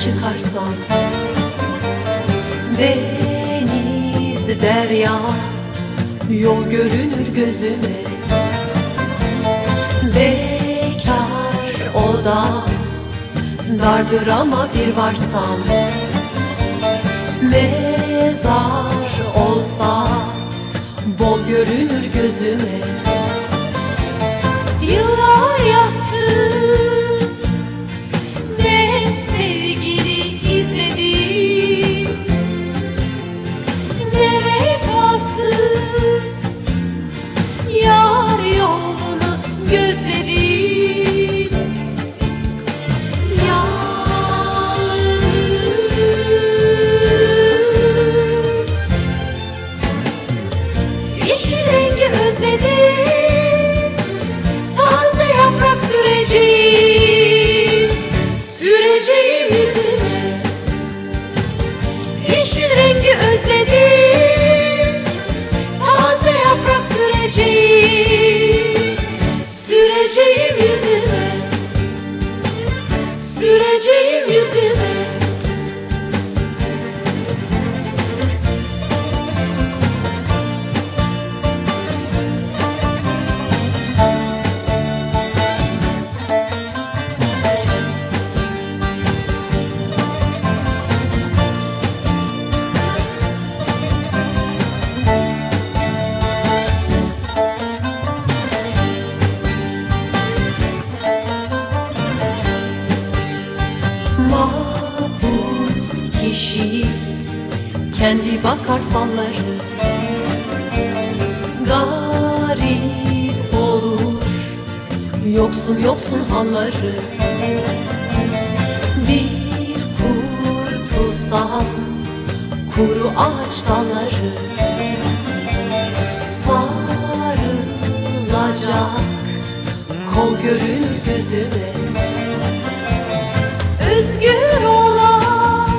çıkarsam, deniz, derya, yol görünür gözüme. Bekar oda, dardır ama bir varsam, mezar olsa bol görünür gözüme. Yıllar yattı, ne sevgili izledim, ne vefasız yar yolunu gözledim. Yalnız yeşil rengi özledim, taze yaprak süreceğim, süreceğim yüzüne. Yeşil rengi özledim, taze yaprak süreceğim, süreceğim yüzüne, süreceğim yüzüne. Mahpus kişi kendi bakar falları, garip olur yoksun yoksun halları. Bir kurtulsam kuru ağaç dalları, sarılacak kol görünür gözüme. Özgür olan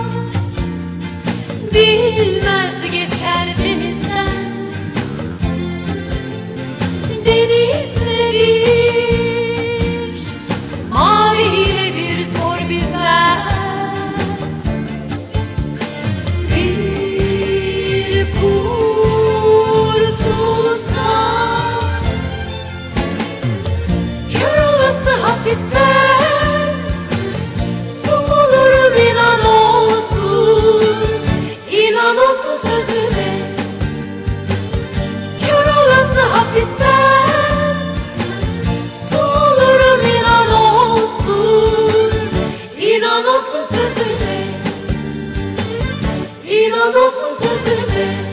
bilmez geçer denizden. Deniz nedir, mavi nedir sor bizden. Bir kurtulsam kör olası hapisten, sokulurum inan olsun, inan olsun sözüme. Kör olası hapisten, sokulurum inan olsun, inan olsun sözüme, inan olsun sözüme.